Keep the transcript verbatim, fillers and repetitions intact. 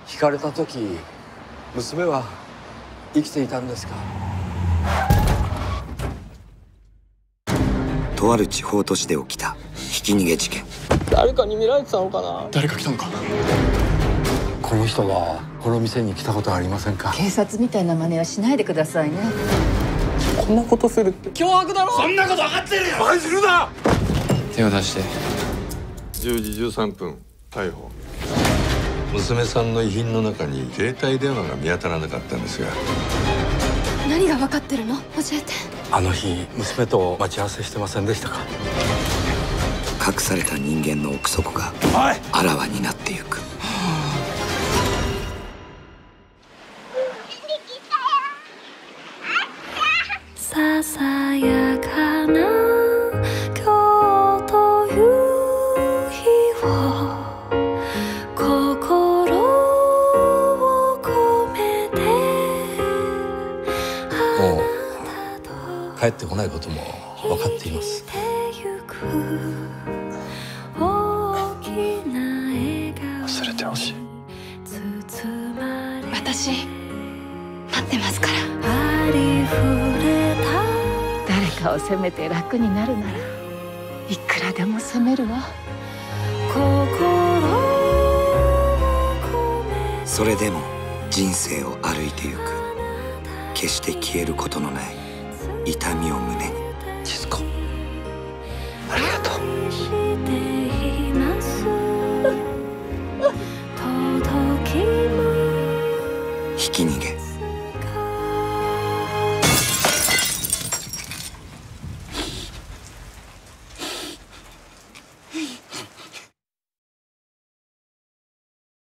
惹かれた時娘は生きていたんですか？ とある地方都市で起きたひき逃げ事件。 誰かに見られてたのかな。 誰か来たのか。 この人はこの店に来たことはありませんか？ 警察みたいな真似はしないでくださいね。 こんなことするって脅迫だろ。 そんなこと分かってるよ。 バカするな。 手を出して。 じゅうじじゅうさんぷん逮捕。娘さんの遺品の中に携帯電話が見当たらなかったんですが。 何が分かってるの？教えて。 あの日娘と待ち合わせしてませんでしたか？ 隠された人間の奥底があらわになってゆく。 ささやかな今日という日を心を込めて。 もう帰ってこないことも分かっています。 忘れてほしい。 私待ってますから。 誰かを責めて楽になるならいくらでも責めるわ。 それでも人生を歩いてゆく。決して消えることのない痛みを胸に。 千鶴子、ありがとう。 ひき逃げ。